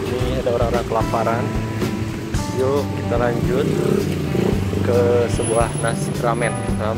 Ini ada orang-orang kelaparan. Yuk kita lanjut ke sebuah ramen.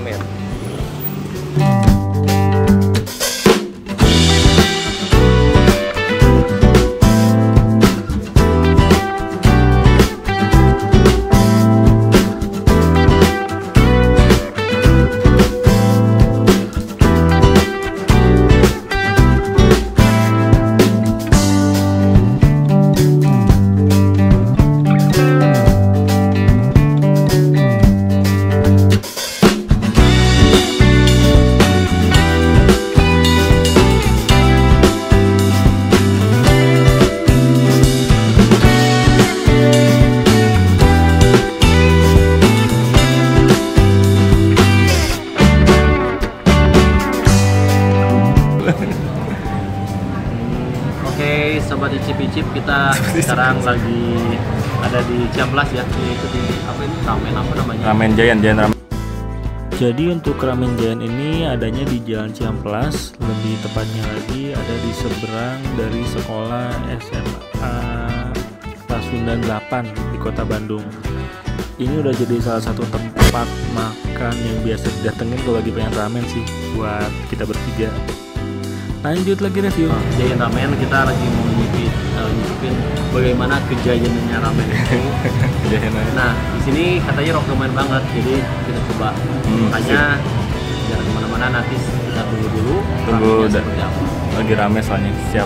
Oke, sobat icip-icip, kita sekarang lagi ada di Ciamplas ya. Itu di apa ini? Ramen apa namanya? Ramen Giant Ramen. Jadi untuk Ramen Giant ini adanya di Jalan Ciamplas, lebih tepatnya lagi ada di seberang dari sekolah SMA Pasundan 8 di Kota Bandung. Ini udah jadi salah satu tempat makan yang biasa didatengin kalau lagi pengen ramen sih buat kita bertiga. Lanjut lagi review. Giant Ramen, kita lagi mau nyicipin bagaimana kejayaannya ramen itu. Nah, di sini katanya rekomen banget, jadi kita coba. Makanya jangan kemana-mana, nanti kita tunggu dulu. Tunggu seperti apa. lagi rame soalnya. Siap.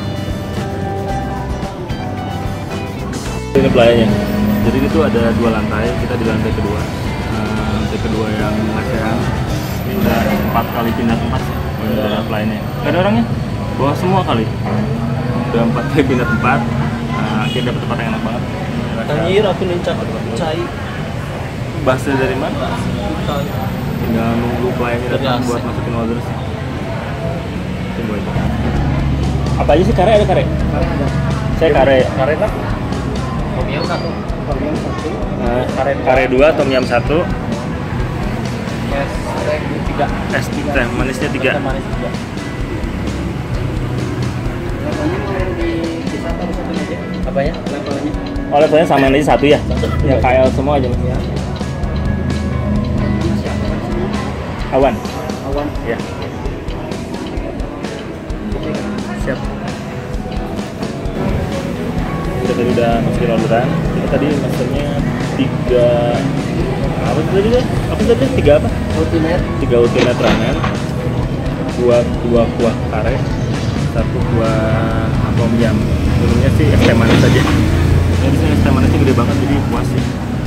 Ini pelayannya. Jadi itu ada 2 lantai, kita di lantai kedua. Lantai kedua yang ASEAN. Ini udah 4 kali pindah tempat. Udah pelayannya. Gak ada orangnya? Bawa semua kali. Udah 4 kali pindah tempat. Akhirnya dapet tempat yang enak banget. Anjir, aku nincak cai. Bahasa dari mana? Tinggal nunggu pelayannya datang Dari buat AC. masukin order sih. Tunggu aja. Apa aja sih kare? Ada kare? Saya kare. Kare lah. Tom yum 1. Kare 2, tom yum 1, Yes, 3. es teh manisnya 3. Manis 3. Apa ya? Levelnya? Oh, levelnya sama yang tadi 1 ya? Ya KL semua aja mas. Ya. Awan. Awan. Ya. Siap. Kita tadi udah masukin orderan. Kita tadi maksudnya 3 apa tadi deh? Apa tadi? 3 apa? Ultimate. 3 ultimate ramen. 2 kuah kare. 1 kuah tom yum. Minumnya sih es teh manis aja. Ini di sini es teh manisnya gede banget jadi puas sih.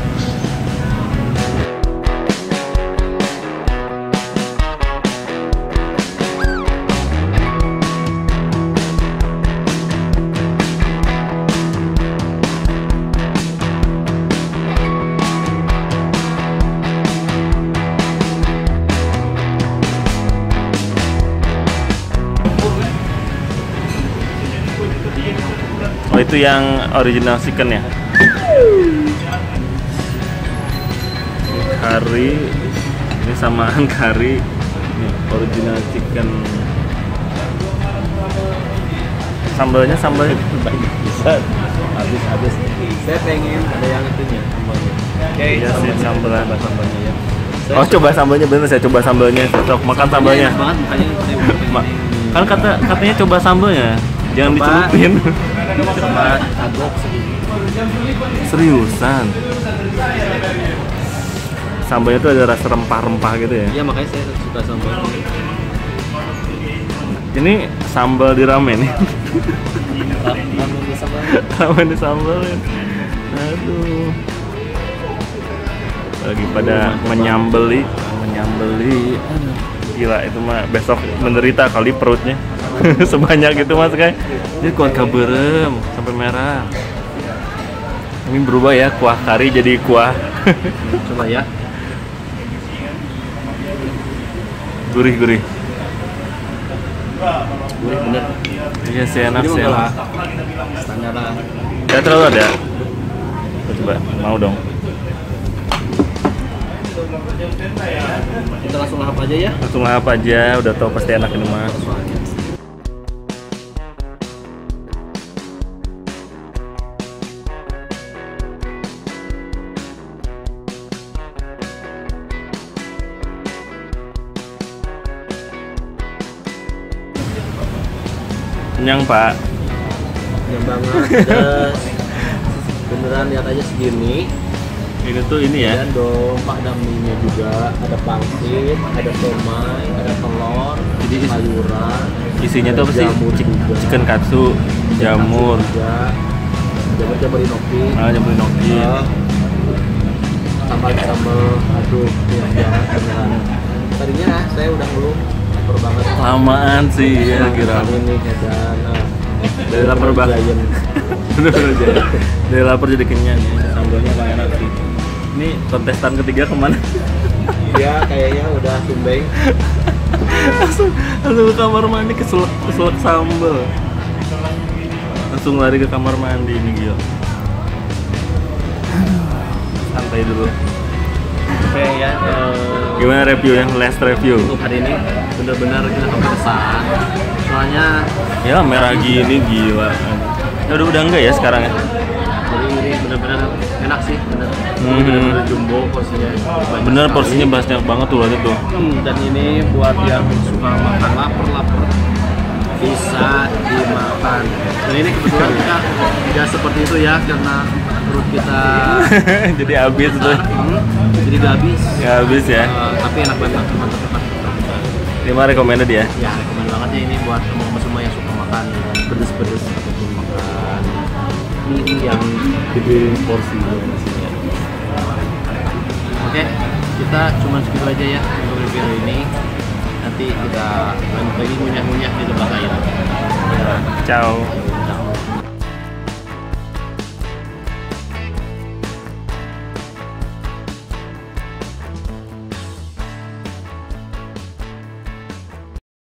Oh, itu yang original chicken ya? Kari, ini samaan kari, ini original chicken. Sambalnya Bisa. Habis. Saya pengen ada yang itunya sambalnya. Oke, iya sih sambalan. sambalnya ya. Oh, coba sambalnya, bener, saya coba sambalnya, cocok makan sambalnya. Enak banget, makanya saya mau Kan katanya coba sambalnya, jangan dicelupin. coba aduk Seriusan. Sambalnya tuh ada rasa rempah-rempah gitu ya. Iya, makanya saya suka sambal. Ini sambal di ramen nih. Ramen di sambal. Ramen di sambal ya. Aduh. Lagi pada menyambeli. Gila itu mah besok menderita kali perutnya. Sebanyak itu mas kayak. Ini kuah kaberem sampai merah. Ini berubah ya, kuah kari jadi kuah. Coba ya. Gurih. Gurih bener. Iya sih enak sih. Standar lah. Ya terlalu ada. Coba mau dong. Kita langsung lahap aja ya. Langsung lahap aja, udah tau pasti enak ini mah. Kenyang Pak. Kenyang banget, pedas. Beneran lihat aja segini. Ini tuh ini ya. Dan dong, Pak, ada mie juga, ada pangsit, ada somai, ada telur, Jadi sayuran. Isinya tuh apa sih? Jamur juga. Chicken katsu, jamur. Jamur inoki. Jamur inoki. Sambal, aduh, ya beneran. Tadinya saya udah ngeluh, lapar banget. Lamaan sih ya kira. Ini dan Dari lapar banget. Dari lapar jadi kenyang ya. Sambalnya emang enak sih. Ini kontestan ketiga kemana? Ya kayaknya udah tumbeng. langsung ke kamar mandi keselak sambal. Langsung lari ke kamar mandi ini gila. Santai dulu. Oke ya. Gimana review yang last review? Untuk hari ini benar-benar kita kepedesan. Soalnya Ya merah gini gila. Ya udah enggak ya sekarang ya? jadi ini benar-benar enak sih, bener. Hmm. Benar-benar jumbo porsinya. Banyak Bener sekali. porsinya banyak banget tuh lihat tuh. Dan ini buat yang suka makan lapar bisa dimakan. Dan ini kebetulan kita tidak seperti itu ya karena perut kita Jadi habis tuh. jadi gak habis. Ya habis ya. Tapi enak banget, mantap. Lima recommended ya. Ya rekomend banget ya ini buat teman-teman semua yang suka makan pedes-pedes ataupun makan mie yang gede porsinya. Oke, kita cuma segitu aja ya untuk review ini. Nanti kita lanjut lagi ngunyah-ngunyah di tempat lain. Ciao.